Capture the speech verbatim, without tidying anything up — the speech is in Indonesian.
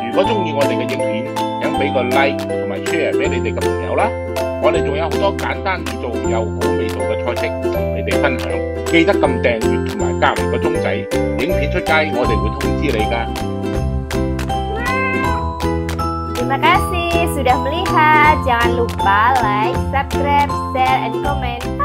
如果中意我哋嘅影片，請俾個 like 同埋 share 俾你哋嘅朋友啦。我哋仲有好多簡單易做又好味道嘅菜式同你哋分享，記得撳訂閱同埋隔離個鐘仔，影片出街我哋會通知你㗎。 Terima kasih sudah melihat. Jangan lupa like, subscribe, share, and comment.